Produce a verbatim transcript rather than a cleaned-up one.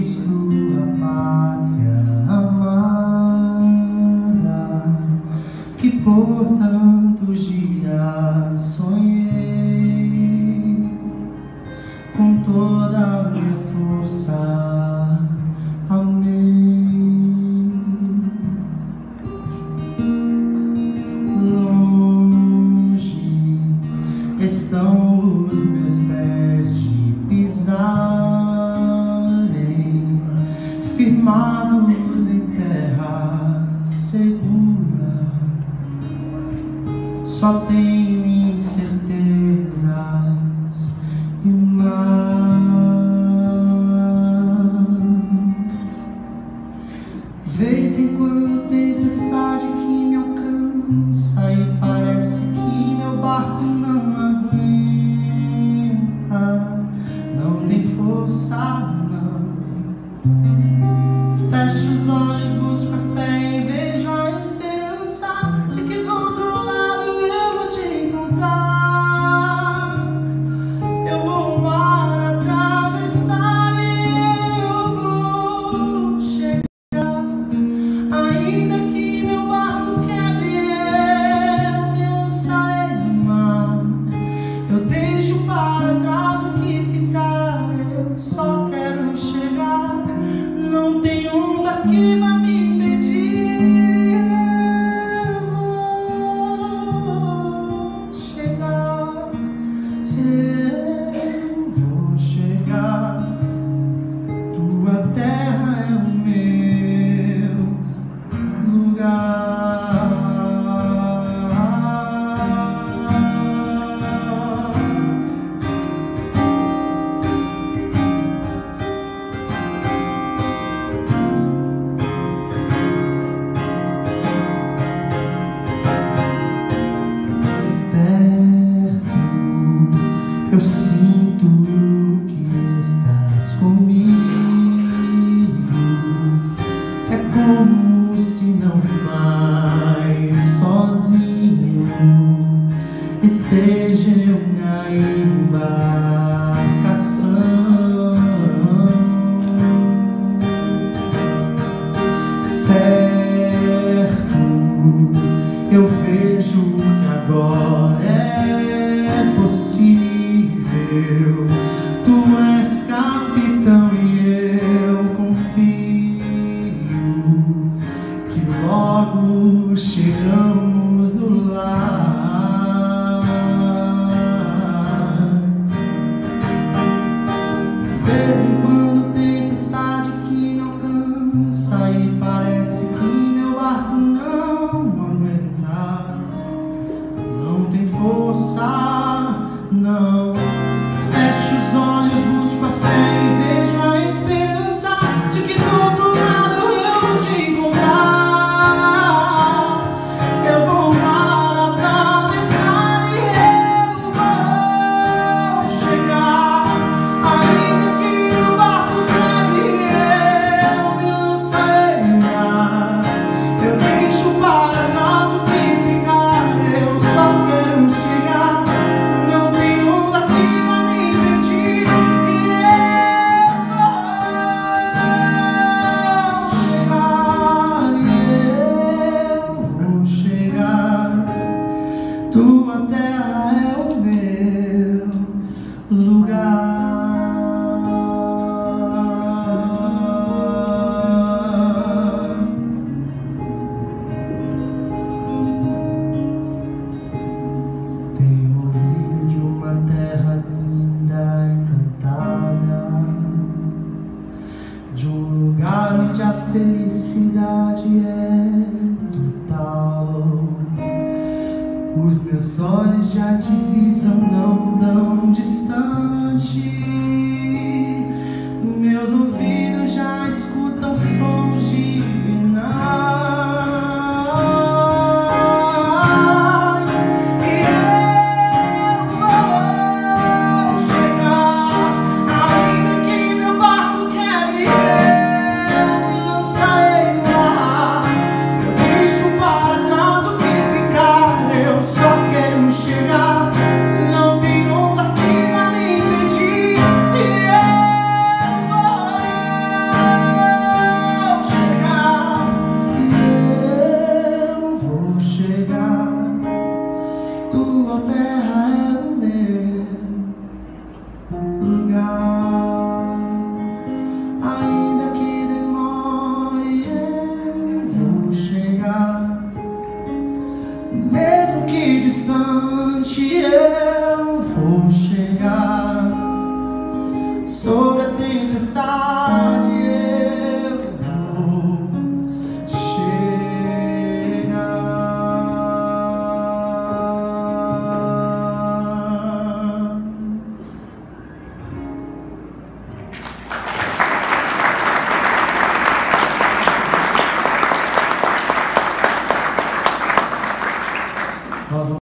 conquisto a pátria amada que por tantos dias sonhei com toda a minha força. Amém. Longe estão os meus pés de pisarem, firmados em terra segura. Só tenho incertezas e o mar. Vez em quando tempestade que me alcança e parece que meu barco não aguenta, não tem força, não. Fecho os olhos, busco a fé e vejo a esperança de que do outro lado eu vou te encontrar. Eu vou o mar atravessar e eu vou chegar. Ainda que meu barco quebre, eu me lançarei no mar. Eu deixo para trás o que ficar, eu só quero chegar. Não tem onda que vai me impedir. Eu vou chegar, eu vou chegar. Tua terra é o meu lugar. Eu sinto que estás comigo. É como se não mais sozinho esteja eu na embarcação. Certo, eu vejo que agora é possível. Tu és capitão e eu confio que logo chegamos no lar. De vez em quando tempestade que me alcança e parece que meu barco não aguenta, não tem força, não. Fecho os olhos, busco a fé e vejo a esperança de que do outro lado eu vou te encontrar. Eu vou o mar atravessar e eu vou chegar. Ainda que o barco quebre, eu me lançarei no mar. Eu deixo para trás o que ficar, eu só quero chegar. Não tem onda que vai me impedir e eu vou chegar, e eu vou chegar. Tua terra é o meu lugar. Tenho ouvido de uma terra linda, encantada, de um lugar onde a felicidade é total. Os meus olhos já divisam não tão distante, meus ouvidos já escutam sons divinais. E eu vou chegar, ainda que meu barco quebre, eu me lançarei no ar. Eu deixo para trás o que ficar, eu só quero chegar. Não tem onda que vai me impedir e eu vou a terra é o meu lugar. Ainda que demore, eu vou chegar. Mesmo que distante, eu vou chegar. Sobre a tempestade eu vou chegar. Nós vamos